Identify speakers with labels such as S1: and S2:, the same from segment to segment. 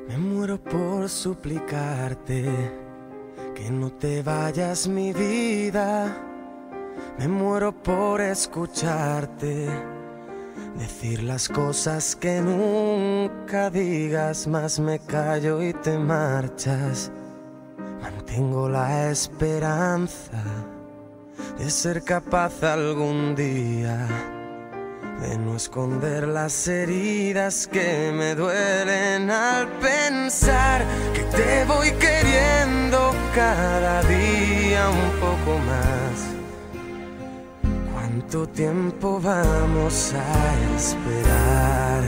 S1: Me muero por suplicarte que no te vayas, mi vida. Me muero por escucharte decir las cosas que nunca digas, mas me callo y te marchas. Mantengo la esperanza de ser capaz algún día de no esconder las heridas que me duelen al pensar que te voy queriendo cada día un poco más. ¿Cuánto tiempo vamos a esperar?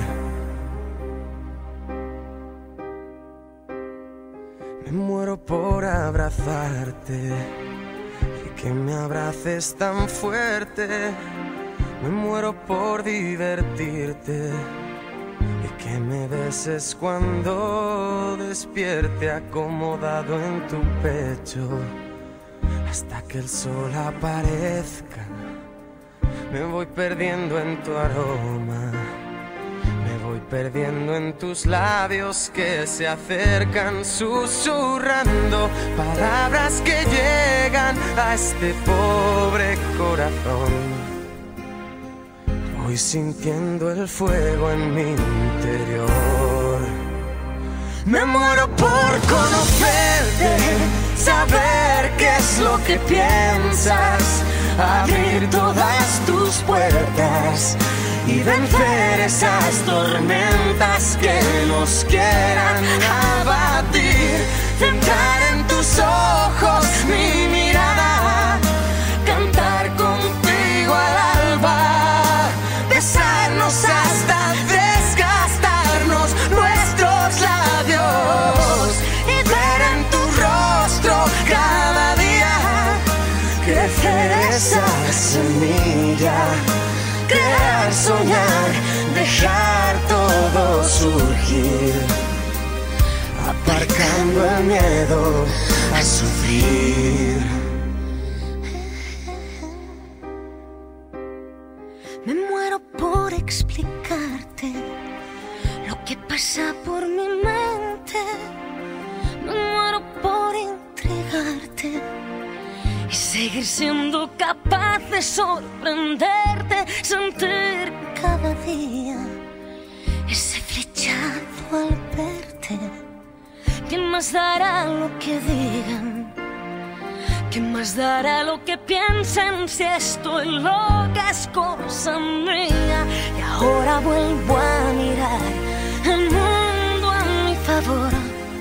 S1: Me muero por abrazarte y que me abraces tan fuerte. Me muero por divertirte y que me beses cuando despierte acomodado en tu pecho hasta que el sol aparezca. Me voy perdiendo en tu aroma, me voy perdiendo en tus labios que se acercan susurrando palabras que llegan a este pobre corazón. Voy sintiendo el fuego en mi interior. Me muero por conocerte, saber qué es lo que piensas, abrir todas tus puertas y vencer esas tormentas que nos quieran abatir. Centrar en tus ojos mi mirada, cantar contigo al alba, besarnos hasta desgastarnos nuestros labios y ver en tu rostro cada día crecer esa semilla, crear, soñar, dejar todo surgir, aparcando el miedo a sufrir.
S2: Me muero por explicarte lo que pasa por mi mente. Me muero por entregarte y seguir siendo capaz de sorprenderte, sentir cada día ese flechazo al verte. ¿Quién más dará lo que digan? ¿Quién más dará lo que piensen si estoy loca es cosa mía? Y ahora vuelvo a mirar el mundo a mi favor.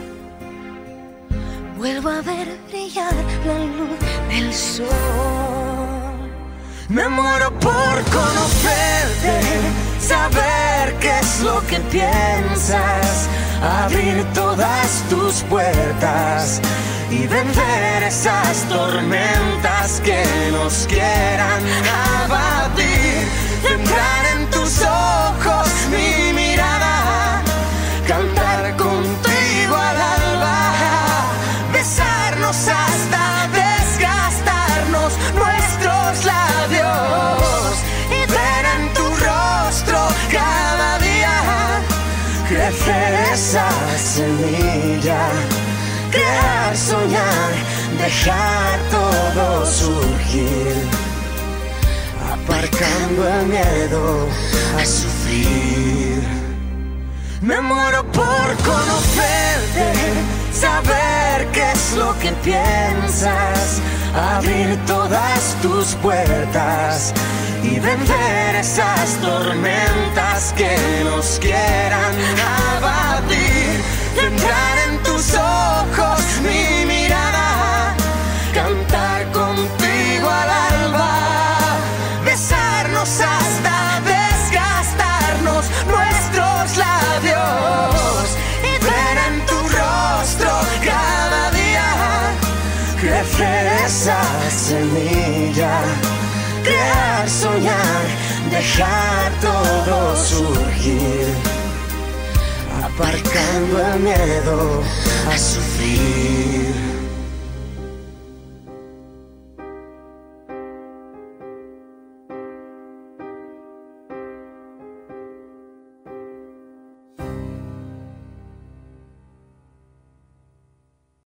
S2: Vuelvo a ver brillar la luz del sol.
S1: Me muero por conocerte, saber qué es lo que piensas, abrir todas tus puertas y vencer esas tormentas que nos quieran abatir. Centrar en tus ojos mi mirada, cantar contigo al alba, besarnos hasta desgastarnos nuestros labios y ver en tu rostro cada día crecer esa semilla, crear, soñar, dejar todo surgir, aparcando el miedo a sufrir. Me muero por conocerte, saber qué es lo que piensas, abrir todas tus puertas y vencer esas tormentas que nos quieran abatir. Centrar en tus ojos mi mirada, cantar contigo al alba, besarnos hasta desgastarnos nuestros labios y ver en tu rostro cada día crecer esa semilla, crear, soñar, dejar todo surgir, aparcando el miedo a sufrir.